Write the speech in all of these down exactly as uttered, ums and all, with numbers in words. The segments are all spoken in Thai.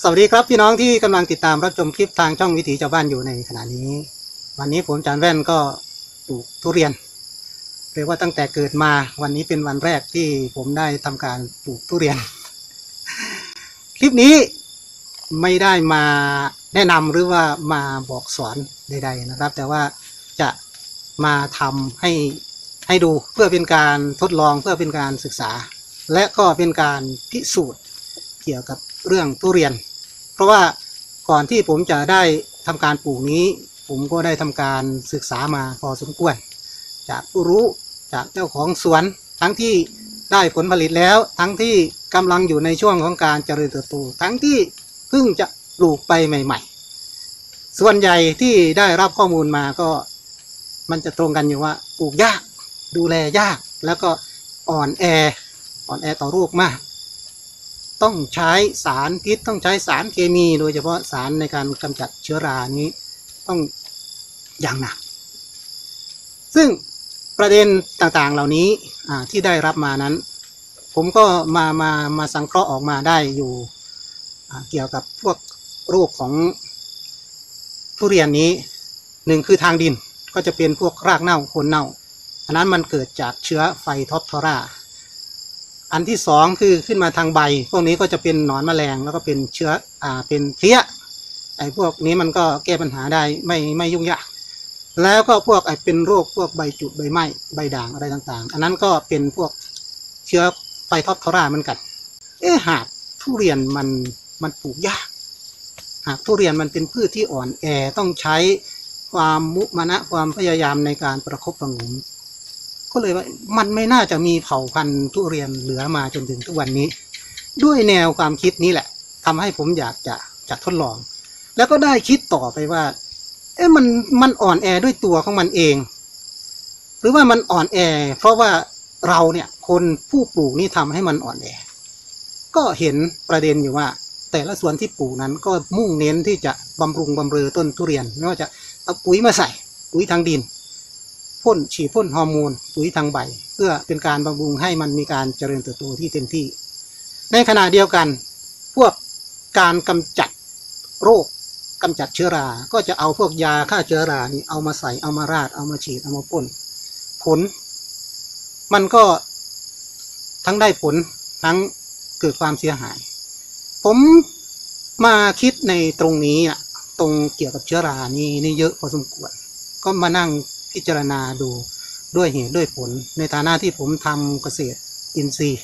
วัสดีครับพี่น้องที่กำลังติดตามรับชมคลิปทางช่องวิถีชาวบ้านอยู่ในขณะนี้วันนี้ผมอาจารย์แว่นก็ปลูกทุเรียนเรียกว่าตั้งแต่เกิดมาวันนี้เป็นวันแรกที่ผมได้ทำการปลูกทุเรียน คลิปนี้ไม่ได้มาแนะนำหรือว่ามาบอกสอนใดๆนะครับแต่ว่าจะมาทำให้ให้ดูเพื่อเป็นการทดลองเพื่อเป็นการศึกษาและก็เป็นการพิสูจน์เกี่ยวกับเรื่องทุเรียนเพราะว่าก่อนที่ผมจะได้ทำการปลูกนี้ผมก็ได้ทำการศึกษามาพอสมควรจากผู้รู้จากเจ้าของสวนทั้งที่ได้ผลผลิตแล้วทั้งที่กำลังอยู่ในช่วงของการเจริญเติบโตทั้งที่เพิ่งจะปลูกไปใหม่ๆส่วนใหญ่ที่ได้รับข้อมูลมาก็มันจะตรงกันอยู่ว่าปลูกยากดูแลยากแล้วก็อ่อนแออ่อนแอต่อโรคมากต้องใช้สารพิษต้องใช้สารเคมีโดยเฉพาะสารในการกำจัดเชื้อรานี้ต้องอย่างหนักซึ่งประเด็นต่างๆเหล่านี้ที่ได้รับมานั้นผมก็มามามาสังเคราะห์ออกมาได้อยู่เกี่ยวกับพวกโรคของทุเรียนนี้หนึ่งคือทางดินก็จะเป็นพวกรากเน่าโคนเน่าอันนั้นมันเกิดจากเชื้อไฟท็อปทอราอันที่สองคือขึ้นมาทางใบพวกนี้ก็จะเป็นหนอนแมลงแล้วก็เป็นเชื้ออ่าเป็นเพลี้ยไอ้พวกนี้มันก็แก้ปัญหาได้ไม่ไม่ยุ่งยากแล้วก็พวกไอ้เป็นโรคพวกใบจุดใบไหม้ใบด่างอะไรต่างๆอันนั้นก็เป็นพวกเชื้อไฟท็อปทอราเหมือนกันเอ๊ะหากทุเรียนมันมันปลูกยากหากทุเรียนมันเป็นพืชที่อ่อนแอต้องใช้ความมุมานะความพยายามในการประคบประหงมก็เลยว่ามันไม่น่าจะมีเผ่าพันธุ์ทุเรียนเหลือมาจนถึงทุกวันนี้ด้วยแนวความคิดนี้แหละทำให้ผมอยากจะจะทดลองแล้วก็ได้คิดต่อไปว่าเอ๊ะมันมันอ่อนแอด้วยตัวของมันเองหรือว่ามันอ่อนแอเพราะว่าเราเนี่ยคนผู้ปลูกนี่ทำให้มันอ่อนแอก็เห็นประเด็นอยู่ว่าแต่ละส่วนที่ปลูกนั้นก็มุ่งเน้นที่จะบำรุงบำเรอต้นทุเรียนไม่ว่าจะเอาปุ๋ยมาใส่ปุ๋ยทางดินพ่นฉีดพ่นฮอร์โมนปุ๋ยทางใบเพื่อเป็นการบำรุงให้มันมีการเจริญเติบโตที่เต็มที่ในขณะเดียวกันพวกการกำจัดโรคกำจัดเชื้อราก็จะเอาพวกยาฆ่าเชื้อรานี่เอามาใส่เอามาราดเอามาฉีดเอามาพ่นผลมันก็ทั้งได้ผลทั้งเกิดความเสียหายผมมาคิดในตรงนี้อ่ะตรงเกี่ยวกับเชื้อรานี่นี่เยอะพอสมควรก็มานั่งพิจารณาดูด้วยเหตุด้วยผลในฐานะที่ผมทำเกษตรอินทรีย์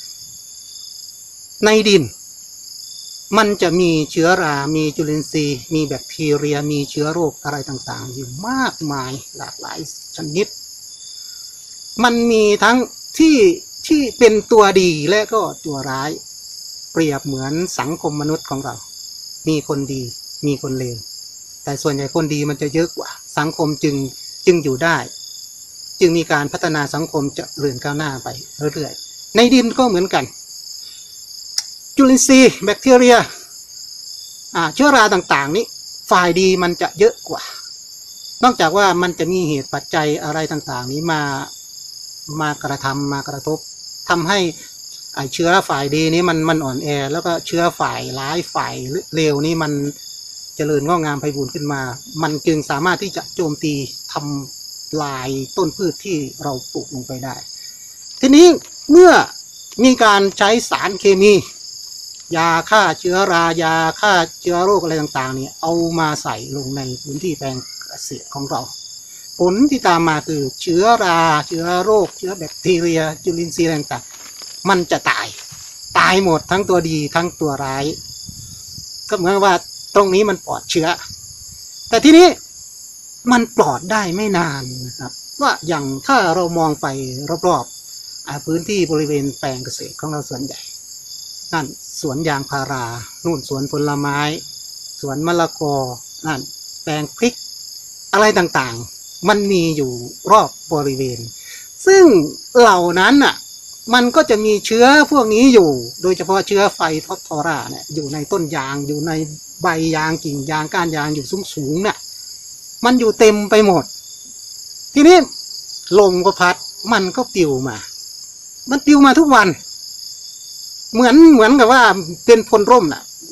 ในดินมันจะมีเชื้อรามีจุลินทรีย์มีแบคทีเรียมีเชื้อโรคอะไรต่างๆอยู่มากมายหลากหลายชนิดมันมีทั้งที่ที่เป็นตัวดีและก็ตัวร้ายเปรียบเหมือนสังคมมนุษย์ของเรามีคนดีมีคนเลวแต่ส่วนใหญ่คนดีมันจะเยอะกว่าสังคมจึงจึงอยู่ได้จึงมีการพัฒนาสังคมเจริญก้าวหน้าไปเรื่อยๆในดินก็เหมือนกันจุลินทรีย์แบคทีเรียอ่าเชื้อราต่างๆนี้ฝ่ายดีมันจะเยอะกว่านอกจากว่ามันจะมีเหตุปัจจัยอะไรต่างๆนี้มามากระทำมากระทบทำให้ไอเชื้อฝ่ายดีนี้มันมันอ่อนแอแล้วก็เชื้อฝ่ายร้ายฝ่ายเลวนี้มันเจริญงอกงามไพบูลย์ขึ้นมามันจึงสามารถที่จะโจมตีทำลายต้นพืชที่เราปลูกลงไปได้ทีนี้เมื่อมีการใช้สารเคมียาฆ่าเชื้อรายาฆ่าเชื้อโรคอะไรต่างๆนี่เอามาใส่ลงในพื้นที่แปลงเกษตรของเราผลที่ตามมาคือเชื้อราเชื้อโรคเชื้อแบคทีเรียจุลินทรีย์ต่างๆมันจะตายตายหมดทั้งตัวดีทั้งตัวร้ายก็เหมือนว่าตรงนี้มันปลอดเชื้อแต่ทีนี้มันปลอดได้ไม่นานนะครับว่าอย่างถ้าเรามองไปรอบๆพื้นที่บริเวณแปลงเกษตรของเราส่วนใหญ่นั่นสวนยางพารานู่นสวนผลไม้สวนมะละกอนั่นแปลงพริกอะไรต่างๆมันมีอยู่รอบบริเวณซึ่งเหล่านั้นอ่ะมันก็จะมีเชื้อพวกนี้อยู่โดยเฉพาะเชื้อไฟท็อปทอราเนี่ยอยู่ในต้นยางอยู่ในใบยางกิ่งยางก้านยางอยู่สูงๆเนี่ยมันอยู่เต็มไปหมดทีนี้ลมก็พัดมันก็ปลิวมามันปลิวมาทุกวัน เหมือนเหมือนกับว่าเป็นพลร่มน่ะ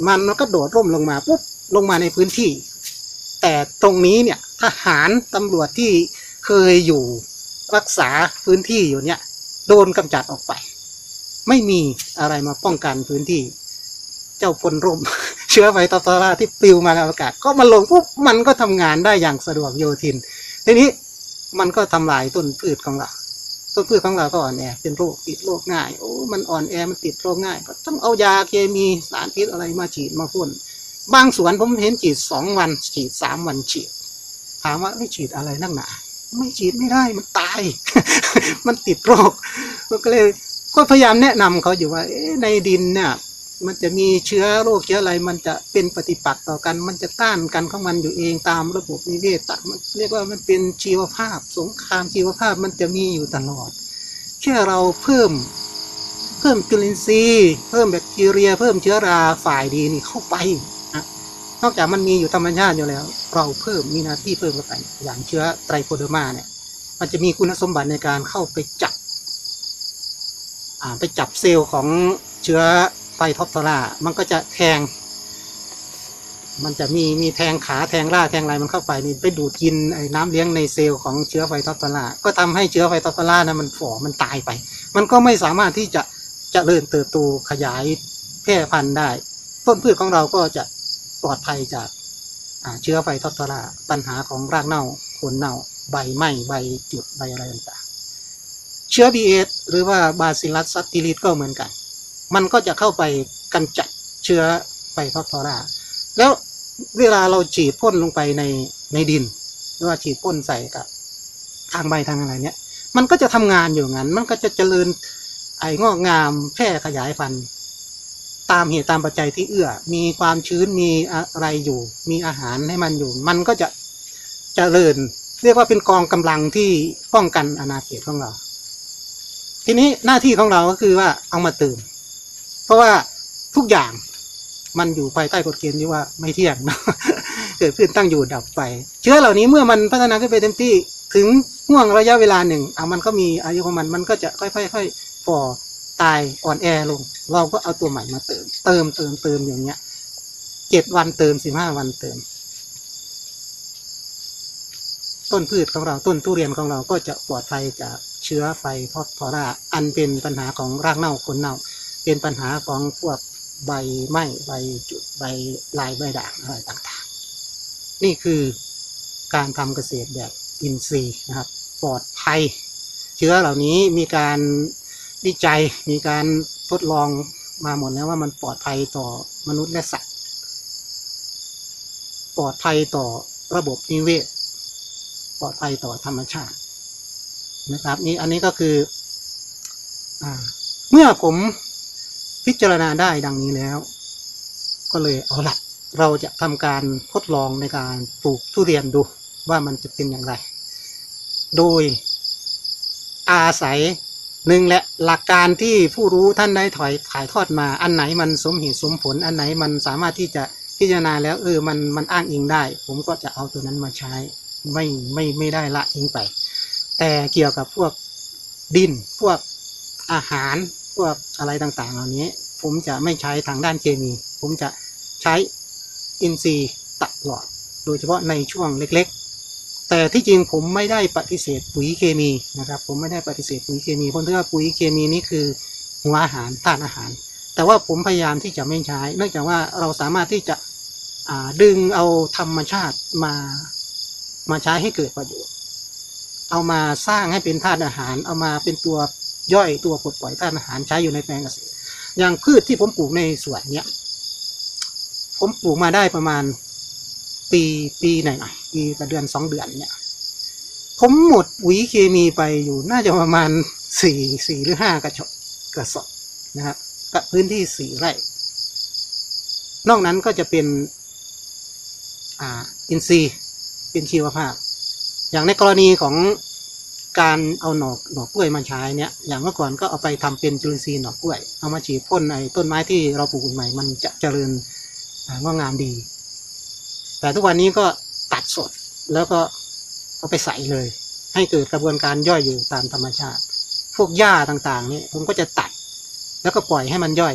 มันก็โดดร่มลงมาปุ๊บลงมาในพื้นที่แต่ตรงนี้เนี่ยทหารตำรวจที่เคยอยู่รักษาพื้นที่อยู่เนี่ยโดนกำจัดออกไปไม่มีอะไรมาป้องกันพื้นที่เจ้าพลร่ม เชื้อไฟตอตราที่ปลิวมาในอากาศก็มาลงปุ๊บมันก็ทำงานได้อย่างสะดวกโยทินทีนี้มันก็ทำลายต้นพืชของเราต้นพืชของเราก็อ่อนแอเป็นโรคติดโรคง่ายโอ้มันอ่อนแอมันติดโรคง่ายก็ต้องเอายาเคมีสารพิษอะไรมาฉีดมาพ่นบางสวนผมเห็นฉีดสองวันฉีดสามวันฉีดถามว่าไม่ฉีดอะไรนักหนาไม่ฉีดไม่ได้มันตาย มันติดโรคก็เลยก็พยายามแนะนำเขาอยู่ว่าในดินเนี่ยมันจะมีเชื้อโรคเชื้ออะไรมันจะเป็นปฏิปักษ์ต่อกันมันจะต้านกันของมันอยู่เองตามระบบนิเวศมันเรียกว่ามันเป็นชีวภาพสงครามชีวภาพมันจะมีอยู่ตลอดแค่เราเพิ่มเพิ่มจุลินทรีย์เพิ่มแบคทีเรียเพิ่มเชื้อราฝ่ายดีนี่เข้าไปนะนอกจากมันมีอยู่ธรรมชาติอยู่แล้วเราเพิ่มมีหน้าที่เพิ่มเข้าไปอย่างเชื้อไตรโคเดอร์มาเนี่ยมันจะมีคุณสมบัติในการเข้าไปจับอ่าไปจับเซลล์ของเชื้อไฟท็อปทอร่ามันก็จะแทงมันจะมีมีแทงขาแทงร่าแทงอะไรมันเข้าไปนี่ไปดูดกินไอ้น้ำเลี้ยงในเซลล์ของเชื้อไฟท็อปทอร่าก็ทำให้เชื้อไฟท็อปทอร่านะมันฝ่อมันตายไปมันก็ไม่สามารถที่จะเจริญเติบโตขยายแพร่พันธุ์ได้ต้นพืชของเราก็จะปลอดภัยจากเชื้อไฟท็อปทอร่าปัญหาของรากเน่าโคนเน่าใบไหม้ใบจุดใบอะไรต่างๆเชื้อ บี เอส หรือว่าบาซิลัสซัตติลิสก็เหมือนกันมันก็จะเข้าไปกำจัดเชื้อไฟท็อปทอร่าแล้วเวลาเราฉีดพ่นลงไปในในดินหรือว่าฉีดพ่นใส่กับทางใบทางอะไรเนี้ยมันก็จะทำงานอยู่งั้นมันก็จะเจริญไอ้งอกงามแพร่ขยายพันธุ์ตามเหตุตามปัจจัยที่เอื้อมีความชื้นมีอะไรอยู่มีอาหารให้มันอยู่มันก็จะเจริญเรียกว่าเป็นกองกำลังที่ป้องกันอาณาเขตของเราทีนี้หน้าที่ของเราก็คือว่าเอามาเติมเพราะว่าทุกอย่างมันอยู่ภายใต้กฎเกณฑ์ที่ว่าไม่เที่ยงนะเกิดขึ้นตั้งอยู่ดับไปเชื้อเหล่านี้เมื่อมันพัฒนาขึ้นไปเต็มที่ถึงห่วงระยะเวลาหนึ่งอ่ะมันก็มีอายุของมันมันก็จะค่อยๆฝ่อตายอ่อนแอลงเราก็เอาตัวใหม่มาเติมเติมเติมเติมอย่างเงี้ยเจ็ดวันเติมสิบห้าวันเติมต้นพืชของเราต้นทุเรียนของเราก็จะปลอดภัยจากเชื้อไฟท็อปทอร่าอันเป็นปัญหาของรากเน่าโคนเน่าเป็นปัญหาของพวกใบไหม้ใบจุดใบลายใบด่างอะไรต่างๆนี่คือการทำเกษตรแบบอินทรีย์นะครับปลอดภัยเชื้อเหล่านี้มีการวิจัยมีการทดลองมาหมดแล้วว่ามันปลอดภัยต่อมนุษย์และสัตว์ปลอดภัยต่อระบบนิเวศปลอดภัยต่อธรรมชาตินะครับนี่อันนี้ก็คืออ่าเมื่อผมพิจารณาได้ดังนี้แล้วก็เลยเอาละเราจะทำการทดลองในการปลูกทุเรียนดูว่ามันจะเป็นอย่างไรโดยอาศัยหนึ่งและหลักการที่ผู้รู้ท่านได้ถอยถ่ายทอดมาอันไหนมันสมเหตุสมผลอันไหนมันสามารถที่จะพิจารณาแล้วเออมันมันอ้างอิงได้ผมก็จะเอาตัวนั้นมาใช้ไม่ไม่ไม่ได้ละทิ้งไปแต่เกี่ยวกับพวกดินพวกอาหารพวกอะไรต่างๆเหล่านี้ผมจะไม่ใช้ทางด้านเคมีผมจะใช้อินทรีย์ตลอดโดยเฉพาะในช่วงเล็กๆแต่ที่จริงผมไม่ได้ปฏิเสธปุ๋ยเคมีนะครับผมไม่ได้ปฏิเสธปุ๋ยเคมีเพราะว่าปุ๋ยเคมีนี่คือหัวอาหารธาตุอาหารแต่ว่าผมพยายามที่จะไม่ใช้เนื่องจากว่าเราสามารถที่จะดึงเอาธรรมชาติมามาใช้ให้เกิดประโยชน์เอามาสร้างให้เป็นธาตุอาหารเอามาเป็นตัวย่อยตัวปลดปล่อยธาตุอาหารใช้อยู่ในแปลงเกษตรอย่างพืชที่ผมปลูกในสวนเนี้ยผมปลูกมาได้ประมาณปีปีหน่อยๆปีกับเดือนสองเดือนเนี่ยผมหมดปุ๋ยเคมีไปอยู่น่าจะประมาณสี่สี่หรือห้ากระสอบกระสอบนะครับกับพื้นที่สี่ไร่นอกนั้นก็จะเป็นอ่าอินทรีย์เป็นชีวภาพอย่างในกรณีของการเอาหน่อหน่อกล้วยมาใช้เนี่ยอย่างเมื่อก่อนก็เอาไปทำเป็นจุลินทรีย์หน่อกล้วยเอามาฉีดพ่นในต้นไม้ที่เราปลูกใหม่มันจะเจริญงอกงามดีแต่ทุกวันนี้ก็ตัดสดแล้วก็เอาไปใส่เลยให้เกิดกระบวนการย่อยอยู่ตามธรรมชาติพวกหญ้าต่างๆนี่ผมก็จะตัดแล้วก็ปล่อยให้มันย่อย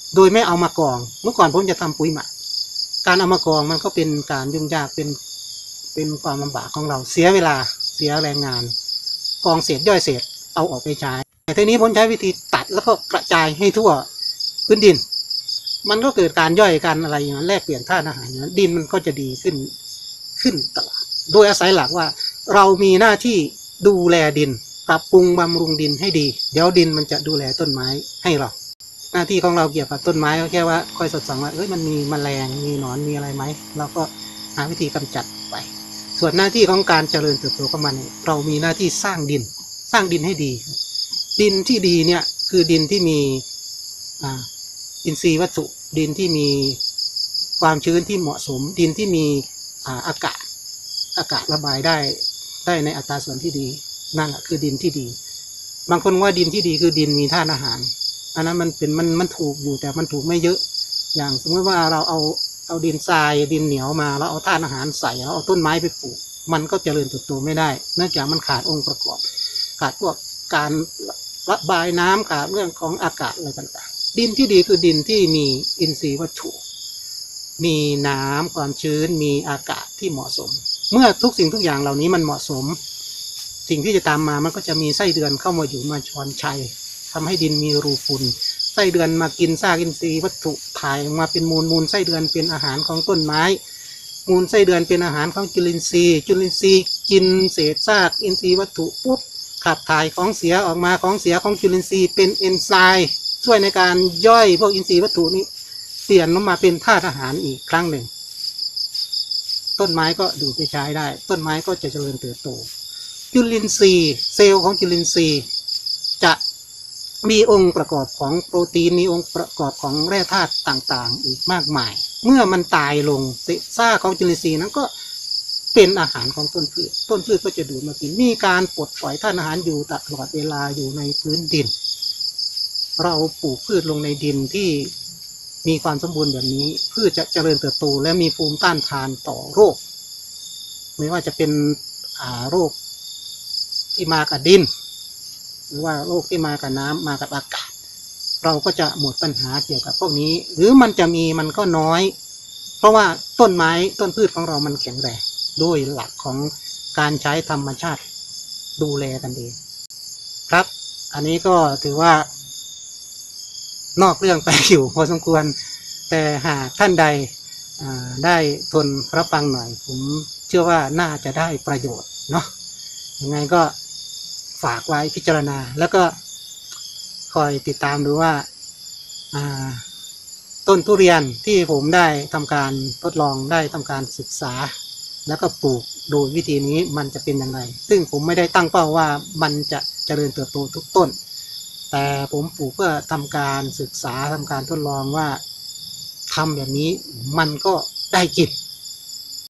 โดยไม่เอามากองเมื่อก่อนผมจะทำปุ๋ยหมักการเอามากองมันก็เป็นการยุ่งยากเป็นเป็นความลำบากของเราเสียเวลาเสียแรงงานกองเศษย่อยเศษเอาออกไปใช้แต่ทีนี้ผมใช้วิธีตัดแล้วก็กระจายให้ทั่วพื้นดินมันก็เกิดการย่อยกันอะไรอย่างนั้นแลกเปลี่ยนธาตุอาหารอย่างนั้นดินมันก็จะดีขึ้นขึ้นตลอดโดยอาศัยหลักว่าเรามีหน้าที่ดูแลดินปรับปรุงบำรุงดินให้ดีเดี๋ยวดินมันจะดูแลต้นไม้ให้เราหน้าที่ของเราเกี่ยวกับต้นไม้ก็แค่ว่าคอยสอดส่องว่าเอ้ยมันมีแมลงมีหนอนมีอะไรไหมเราก็หาวิธีกำจัดไปส่วนหน้าที่ของการเจริญเติบโตของมันเรามีหน้าที่สร้างดินสร้างดินให้ดีดินที่ดีเนี่ยคือดินที่มีอ่าอินทรีย์วัตถุดินที่มีความชื้นที่เหมาะสมดินที่มีอ่าอากาศอากาศระบายได้ได้ในอัตราส่วนที่ดีนั่นแหละคือดินที่ดีบางคนว่าดินที่ดีคือดินมีธาตุอาหารอันนั้นมันเป็นมันมันถูกอยู่แต่มันถูกไม่เยอะอย่างสมมติว่าเราเอาเอาดินทรายดินเหนียวมาแล้วเอาธาตุอาหารใส่แล้วเอาต้นไม้ไปปลูกมันก็เจริญเติบโตไม่ได้เนื่องจากมันขาดองค์ประกอบขาดพวกการระบายน้ำขาดเรื่องของอากาศอะไรต่างๆดินที่ดีคือดินที่มีอินทรีย์วัตถุมีน้ำความชื้นมีอากาศที่เหมาะสมเมื่อทุกสิ่งทุกอย่างเหล่านี้มันเหมาะสมสิ่งที่จะตามมามันก็จะมีไส้เดือนเข้ามาอยู่มาช้อนชัยทำให้ดินมีรูพุนไส้เดือนมากินซากอินทรีย์วัตถุถ่ายมาเป็นมูลมูลไส้เดือนเป็นอาหารของต้นไม้มูลไส้เดือนเป็นอาหารของจุลินทรีย์จุลินทรีย์กินเศษซากอินทรีย์วัตถุปุ๊บขับถ่ายของเสียออกมาของเสียของจุลินทรีย์เป็นเอนไซม์ช่วยในการย่อยพวกอินทรีย์วัตถุนี้เปลี่ยนลงมาเป็นธาตุอาหารอีกครั้งหนึ่งต้นไม้ก็ดูดไปใช้ได้ต้นไม้ก็จะเจริญเติบโตจุลินทรีย์เซลล์ของจุลินทรีย์จะมีองค์ประกอบของโปรตีนมีองค์ประกอบของแร่ธาตุต่างๆอีกมากมายเมื่อมันตายลงซากของจุลินทรีย์นั้นก็เป็นอาหารของต้นพืชต้นพืชก็จะดูดมากินมีการปลดปล่อยธาตุอาหารอยู่ตลอดเวลาอยู่ในพื้นดินเราปลูกพืชลงในดินที่มีความสมบูรณ์แบบนี้พืชจะเจริญเติบโตและมีภูมิต้านทานต่อโรคไม่ว่าจะเป็นอ่าโรคที่มากับดินหรือว่าโรคที่มากับน้ำมากับอากาศเราก็จะหมดปัญหาเกี่ยวกับพวกนี้หรือมันจะมีมันก็น้อยเพราะว่าต้นไม้ต้นพืชของเรามันแข็งแรงด้วยหลักของการใช้ธรรมชาติดูแลกันเองครับอันนี้ก็ถือว่านอกเรื่องไปอยู่พอสมควรแต่หากท่านใดได้ทนรับฟังหน่อยผมเชื่อว่าน่าจะได้ประโยชน์เนาะยังไงก็ฝากไว้พิจารณาแล้วก็คอยติดตามดูว่าต้นทุเรียนที่ผมได้ทำการทดลองได้ทำการศึกษาแล้วก็ปลูกโดยวิธีนี้มันจะเป็นอย่างไรซึ่งผมไม่ได้ตั้งเป้าว่ามันจะเจริญเติบโตทุกต้นแต่ผมปลูกเพื่อทำการศึกษาทำการทดลองว่าทำแบบนี้มันก็ได้กิน